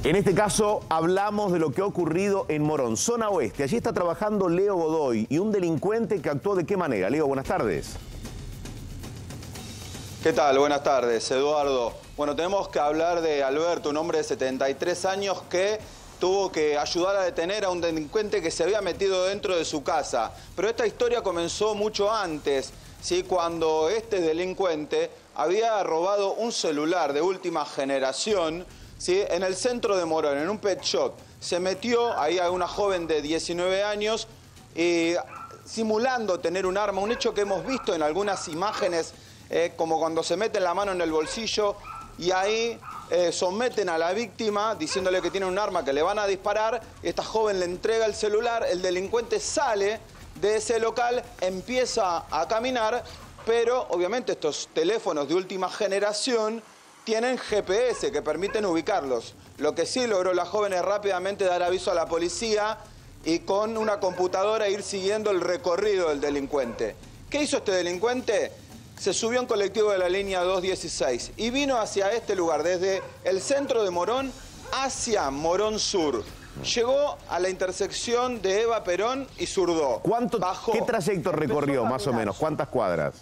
En este caso hablamos de lo que ha ocurrido en Morón, zona oeste. Allí está trabajando Leo Godoy y un delincuente que actuó ¿de qué manera? Leo, buenas tardes. ¿Qué tal? Buenas tardes, Eduardo. Bueno, tenemos que hablar de Alberto, un hombre de 73 años que tuvo que ayudar a detener a un delincuente que se había metido dentro de su casa. Pero esta historia comenzó mucho antes, ¿sí? Cuando este delincuente había robado un celular de última generación, ¿sí? En el centro de Morón, en un pet shop. Se metió ahí a una joven de 19 años simulando tener un arma, un hecho que hemos visto en algunas imágenes, como cuando se meten la mano en el bolsillo y ahí someten a la víctima diciéndole que tiene un arma, que le van a disparar. Esta joven le entrega el celular, el delincuente sale de ese local, empieza a caminar, pero obviamente estos teléfonos de última generación tienen GPS que permiten ubicarlos. Lo que sí logró la joven es rápidamente dar aviso a la policía y con una computadora ir siguiendo el recorrido del delincuente. ¿Qué hizo este delincuente? Se subió a un colectivo de la línea 216 y vino hacia este lugar, desde el centro de Morón hacia Morón Sur. Llegó a la intersección de Eva Perón y Zurdó. ¿Qué trayecto recorrió más o menos? ¿Cuántas cuadras?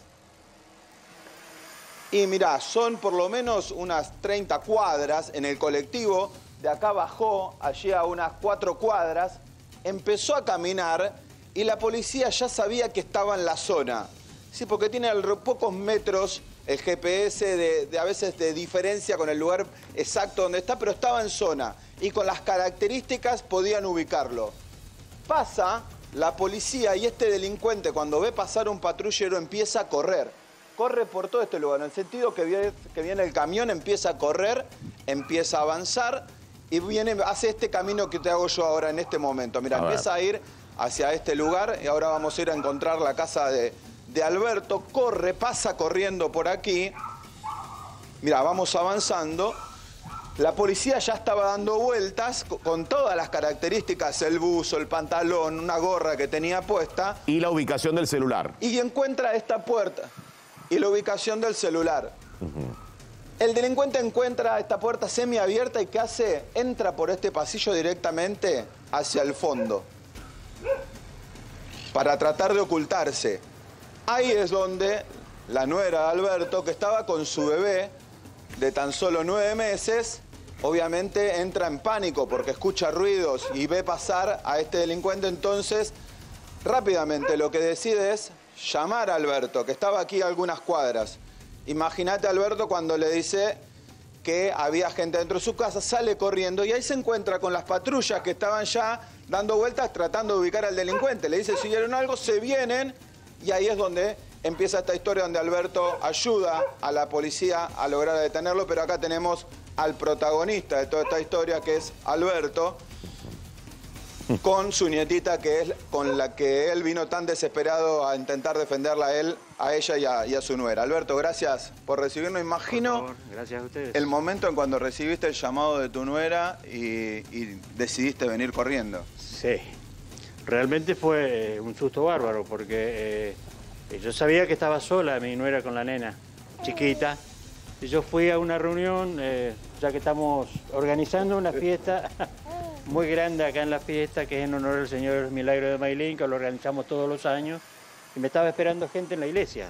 Y mirá, son por lo menos unas 30 cuadras en el colectivo. De acá bajó, allí a unas 4 cuadras, empezó a caminar y la policía ya sabía que estaba en la zona. Sí, porque tiene pocos metros el GPS a veces de diferencia con el lugar exacto donde está, pero estaba en zona y con las características podían ubicarlo. Pasa la policía y este delincuente, cuando ve pasar un patrullero, empieza a correr. Corre por todo este lugar, en el sentido que viene el camión, empieza a correr, empieza a avanzar y hace este camino que te hago yo ahora en este momento. Mira, empieza a ir hacia este lugar y ahora vamos a ir a encontrar la casa de Alberto. Corre, pasa corriendo por aquí. Mira, vamos avanzando. La policía ya estaba dando vueltas con todas las características, el buzo, el pantalón, una gorra que tenía puesta. Y la ubicación del celular. Y encuentra esta puerta. Y la ubicación del celular. El delincuente encuentra esta puerta semiabierta y ¿qué hace? Entra por este pasillo directamente hacia el fondo para tratar de ocultarse. Ahí es donde la nuera de Alberto, que estaba con su bebé de tan solo 9 meses, obviamente entra en pánico porque escucha ruidos y ve pasar a este delincuente. Entonces, rápidamente lo que decide es llamar a Alberto, que estaba aquí a algunas cuadras. Imagínate a Alberto cuando le dice que había gente dentro de su casa, sale corriendo y ahí se encuentra con las patrullas que estaban ya dando vueltas tratando de ubicar al delincuente. Le dice si vieron algo, se vienen y ahí es donde empieza esta historia donde Alberto ayuda a la policía a lograr detenerlo, pero acá tenemos al protagonista de toda esta historia, que es Alberto, con su nietita, que es con la que él vino tan desesperado a intentar defenderla a ella y a su nuera. Alberto, gracias por recibirnos. Imagino, por favor, gracias a ustedes, el momento en cuando recibiste el llamado de tu nuera y decidiste venir corriendo. Sí, realmente fue un susto bárbaro porque yo sabía que estaba sola mi nuera con la nena, chiquita. Y yo fui a una reunión, ya que estamos organizando una fiesta muy grande acá en la fiesta, que es en honor al Señor Milagro de Mailín, que lo organizamos todos los años, y me estaba esperando gente en la iglesia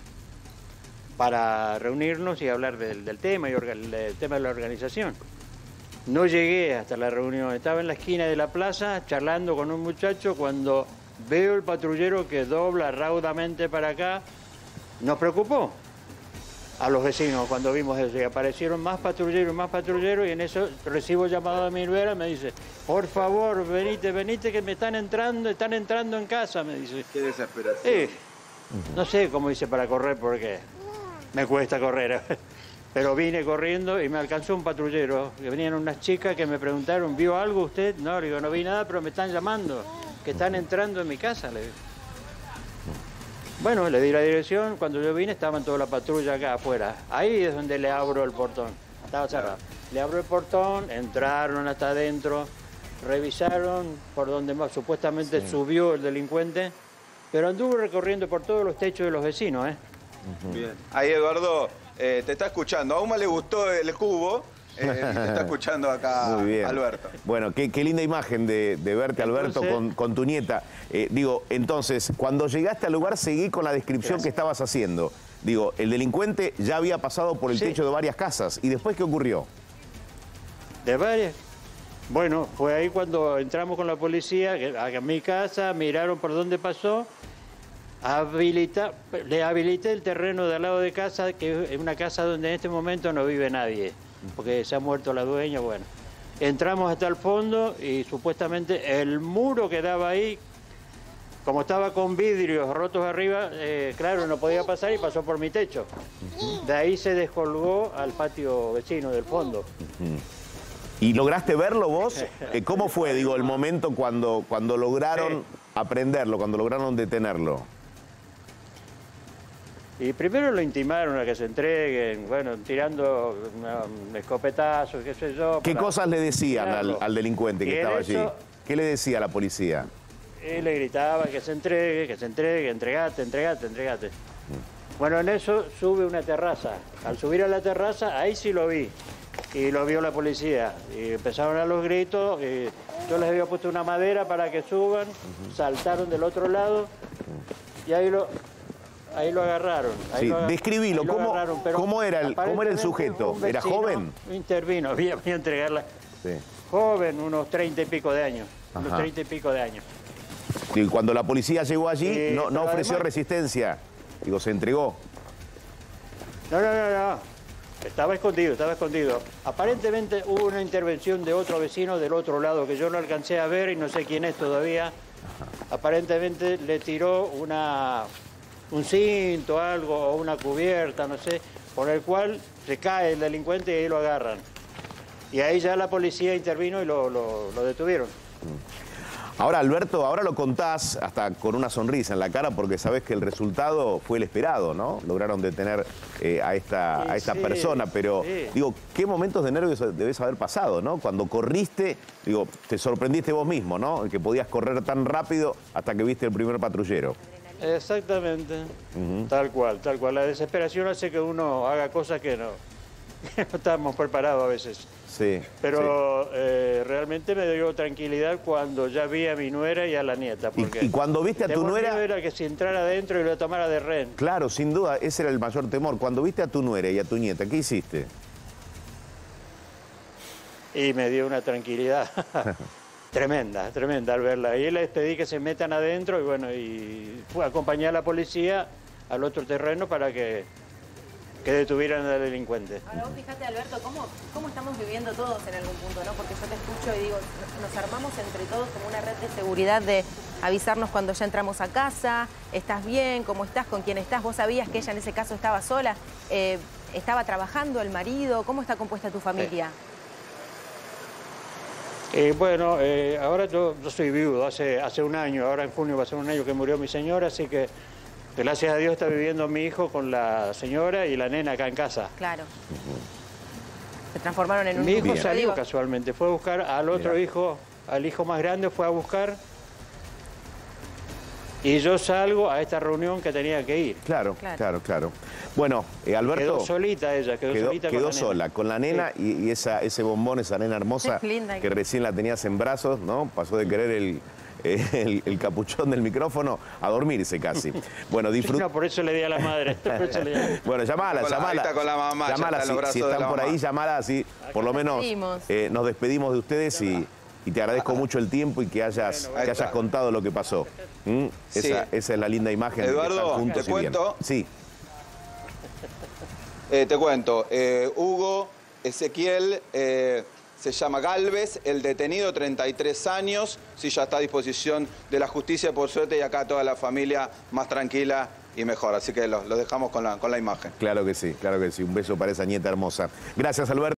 para reunirnos y hablar del tema y del tema de la organización. No llegué hasta la reunión, estaba en la esquina de la plaza charlando con un muchacho cuando veo el patrullero que dobla raudamente para acá. Nos preocupó a los vecinos cuando vimos eso, y aparecieron más patrulleros y en eso recibo llamado de mi nuera, me dice, por favor, venite que me están entrando en casa, me dice. Qué desesperación. No sé cómo hice para correr porque me cuesta correr, pero vine corriendo y me alcanzó un patrullero, que venían unas chicas que me preguntaron, ¿vio algo usted? No, le digo, no vi nada, pero me están llamando, que están entrando en mi casa, le digo. Bueno, le di la dirección, cuando yo vine estaban toda la patrulla acá afuera. Ahí es donde le abro el portón, estaba cerrado. Le abro el portón, entraron hasta adentro, revisaron por donde más supuestamente subió el delincuente, pero anduvo recorriendo por todos los techos de los vecinos, Bien. Ahí Eduardo te está escuchando. A Uma le gustó el cubo Te está escuchando acá Muy bien. Alberto. Bueno, qué linda imagen de verte, Alberto, Entonces, con tu nieta. Digo, entonces, cuando llegaste al lugar, seguí con la descripción Gracias. que estabas haciendo. Digo, el delincuente ya había pasado por el Sí. techo de varias casas. ¿Y después qué ocurrió? ¿De varias? Bueno, fue ahí cuando entramos con la policía a mi casa, miraron por dónde pasó, le habilité el terreno de al lado de casa, que es una casa donde en este momento no vive nadie, porque se ha muerto la dueña, bueno. Entramos hasta el fondo y supuestamente el muro que daba ahí, como estaba con vidrios rotos arriba, claro, no podía pasar y pasó por mi techo. De ahí se descolgó al patio vecino del fondo. ¿Y lograste verlo vos? ¿Cómo fue, digo, el momento cuando lograron aprenderlo, cuando lograron detenerlo? Y primero lo intimaron a que se entreguen, bueno, tirando escopetazos, qué sé yo. ¿Qué para cosas le decían tirarlo. al delincuente que Y en estaba allí? eso- ¿Qué le decía a la policía? Y le gritaba que se entregue, entregate, entregate, entregate. Bueno, en eso sube una terraza. Al subir a la terraza, ahí sí lo vi. Y lo vio la policía. Y empezaron a los gritos. Y yo les había puesto una madera para que suban. Saltaron del otro lado. Y ahí lo agarraron. Sí, describilo, ahí lo ¿cómo- agarraron, pero cómo era el aparentemente sujeto? un ¿Era vecino joven? Intervino, había a entregarla. Sí. Joven, unos 30 y pico de años. Ajá. Unos 30 y pico de años. Y cuando la policía llegó allí, Sí, no pero ofreció además- resistencia. Digo, se entregó. No. Estaba escondido. Aparentemente hubo una intervención de otro vecino del otro lado que yo no alcancé a ver y no sé quién es todavía. Aparentemente le tiró un cinto, algo, o una cubierta, no sé, por el cual se cae el delincuente y ahí lo agarran. Y ahí ya la policía intervino y lo detuvieron. Ahora, Alberto, ahora lo contás hasta con una sonrisa en la cara porque sabés que el resultado fue el esperado, ¿no? Lograron detener a esta Sí, persona, pero sí. digo, ¿qué momentos de nervios debes haber pasado, ¿no? Cuando corriste, digo, te sorprendiste vos mismo, ¿no? Que podías correr tan rápido hasta que viste el primer patrullero. Exactamente, tal cual. La desesperación hace que uno haga cosas que no estamos preparados a veces. Sí. Pero realmente me dio tranquilidad cuando ya vi a mi nuera y a la nieta. Porque Y cuando viste a el tu temor nuera... mío era que si entrara adentro y lo tomara de rehén. Claro, sin duda, ese era el mayor temor. Cuando viste a tu nuera y a tu nieta, ¿qué hiciste? Y me dio una tranquilidad tremenda al verla. Y les pedí que se metan adentro y bueno, y fue a acompañar a la policía al otro terreno para que detuvieran al delincuente. Ahora vos fíjate, Alberto, cómo estamos viviendo todos en algún punto, ¿no? Porque yo te escucho y digo, nos armamos entre todos como una red de seguridad de avisarnos cuando ya entramos a casa, ¿estás bien? ¿Cómo estás? ¿Con quién estás? ¿Vos sabías que ella en ese caso estaba sola? ¿Estaba trabajando el marido? ¿Cómo está compuesta tu familia? Bueno, ahora yo soy viudo hace un año, ahora en junio va a ser un año que murió mi señora, así que gracias a Dios está viviendo mi hijo con la señora y la nena acá en casa. Claro. Se transformaron en un... Mi hijo Bien. salió casualmente, fue a buscar al otro hijo, al hijo más grande fue a buscar y yo salgo a esta reunión que tenía que ir. Claro. Bueno, Alberto... Quedó solita ella, quedó solita con quedó la nena. sola, con la nena Sí. y ese bombón, esa nena hermosa Es linda. que recién la tenías en brazos, ¿no? Pasó de querer el capuchón del micrófono a dormirse casi. Bueno, disfruta. No, por eso le di a la madre. Por eso le di a- Bueno, llamala. Ahí está con la mamá, ya Llamala, está en los brazos si de están la por mamá. ahí, llamala así. Por lo menos despedimos. nos despedimos de ustedes y te agradezco mucho el tiempo y que hayas ahí está. contado lo que pasó. Sí. Esa es la linda imagen. de que Eduardo, están juntos ¿te y bien. cuento? Sí. Te cuento, Hugo Ezequiel se llama Galvez, el detenido, 33 años, sí, ya está a disposición de la justicia, por suerte, y acá toda la familia más tranquila y mejor. Así que los dejamos con la imagen. Claro que sí. Un beso para esa nieta hermosa. Gracias, Alberto.